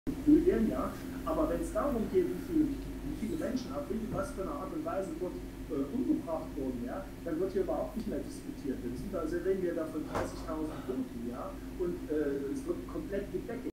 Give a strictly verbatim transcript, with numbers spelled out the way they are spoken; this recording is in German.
Bulgarien, ja. Aber wenn es darum geht, wie viele, wie viele Menschen auf was für eine Art und Weise dort äh, umgebracht wurden, ja, dann wird hier überhaupt nicht mehr diskutiert. Wir sind also reden wir da von dreißigtausend Toten, ja, und äh, es wird komplett gedeckt.